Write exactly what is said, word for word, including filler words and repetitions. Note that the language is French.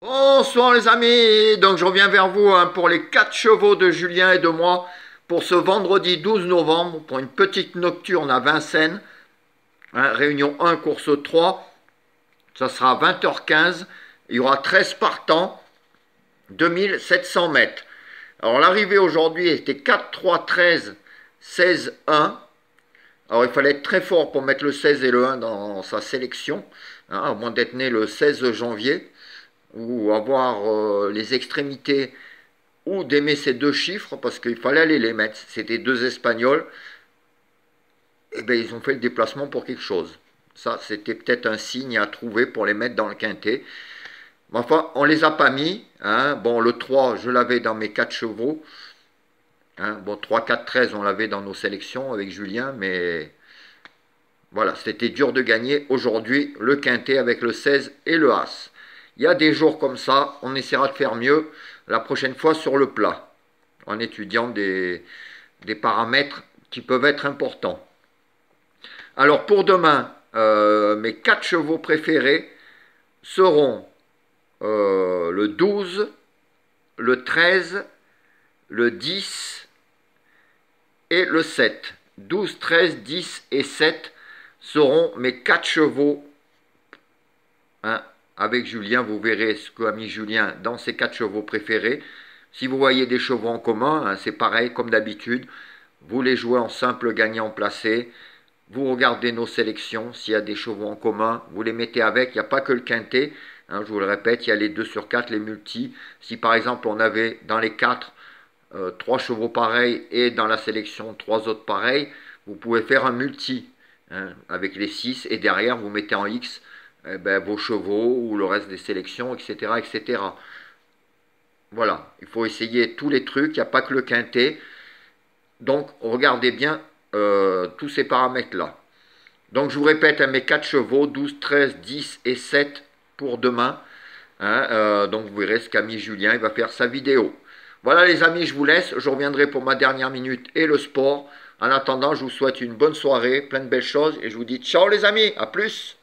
Bonsoir les amis, donc je reviens vers vous hein, pour les quatre chevaux de Julien et de moi pour ce vendredi douze novembre pour une petite nocturne à Vincennes, hein, réunion un, course trois, ça sera à vingt heures quinze, il y aura treize partants, deux mille sept cents mètres. Alors l'arrivée aujourd'hui était quatre, trois, treize, seize, un. Alors il fallait être très fort pour mettre le seize et le un dans sa sélection, hein, à moins d'être né le seize janvier, ou avoir euh, les extrémités, ou d'aimer ces deux chiffres, parce qu'il fallait aller les mettre. C'était deux Espagnols, et bien ils ont fait le déplacement pour quelque chose. Ça, c'était peut-être un signe à trouver pour les mettre dans le quintet. Mais enfin, on les a pas mis. Hein. Bon, le trois, je l'avais dans mes quatre chevaux. Hein. Bon, trois, quatre, treize, on l'avait dans nos sélections avec Julien, mais voilà, c'était dur de gagner. Aujourd'hui, le quintet avec le seize et le as. Il y a des jours comme ça, on essaiera de faire mieux la prochaine fois sur le plat, en étudiant des, des paramètres qui peuvent être importants. Alors pour demain, euh, mes quatre chevaux préférés seront euh, le douze, le treize, le dix et le sept. douze, treize, dix et sept seront mes quatre chevaux. Hein, avec Julien, vous verrez ce qu'a mis Julien dans ses quatre chevaux préférés. Si vous voyez des chevaux en commun, hein, c'est pareil comme d'habitude. Vous les jouez en simple gagnant placé. Vous regardez nos sélections. S'il y a des chevaux en commun, vous les mettez avec. Il n'y a pas que le quintet. Hein, je vous le répète, il y a les deux sur quatre, les multis. Si par exemple on avait dans les quatre euh, trois chevaux pareils et dans la sélection trois autres pareils, vous pouvez faire un multi hein, avec les six et derrière vous mettez en X eh ben, vos chevaux ou le reste des sélections, et cetera, et cetera. Voilà, il faut essayer tous les trucs, il n'y a pas que le quintet. Donc, regardez bien euh, tous ces paramètres-là. Donc, je vous répète, hein, mes quatre chevaux, douze, treize, dix et sept pour demain. Hein, euh, donc, vous verrez ce qu'a mis Julien, il va faire sa vidéo. Voilà les amis, je vous laisse. Je reviendrai pour ma dernière minute et le sport. En attendant, je vous souhaite une bonne soirée, plein de belles choses. Et je vous dis ciao les amis, à plus.